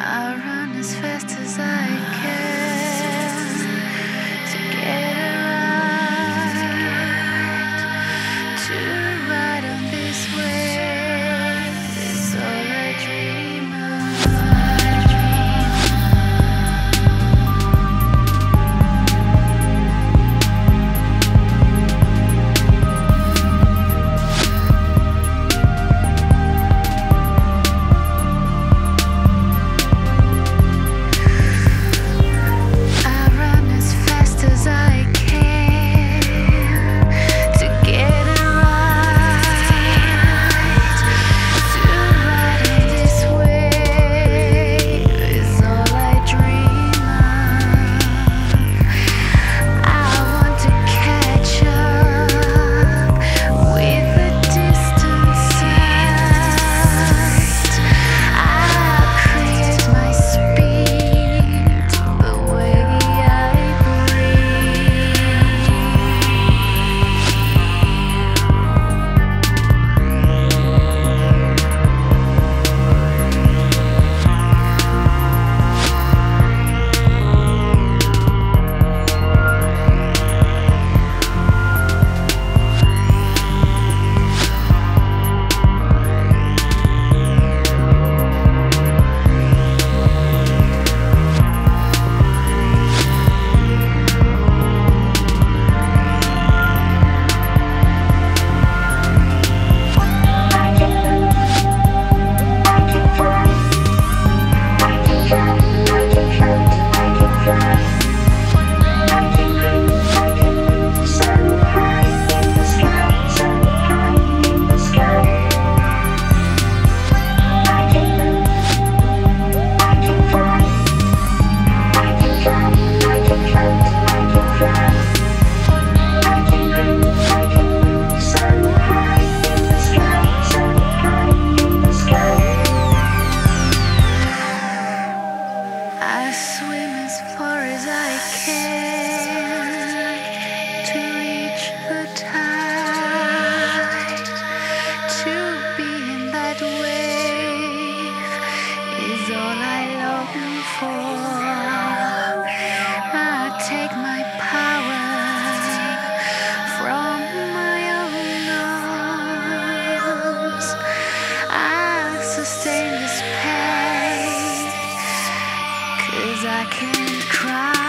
I run as fast as I can to get it right, to ride on this wave is all I dream I swim as far as I can to reach the tide. To be in that wave is all I long for. I take my power from my own arms. I sustain this pain, 'cause I can't cry.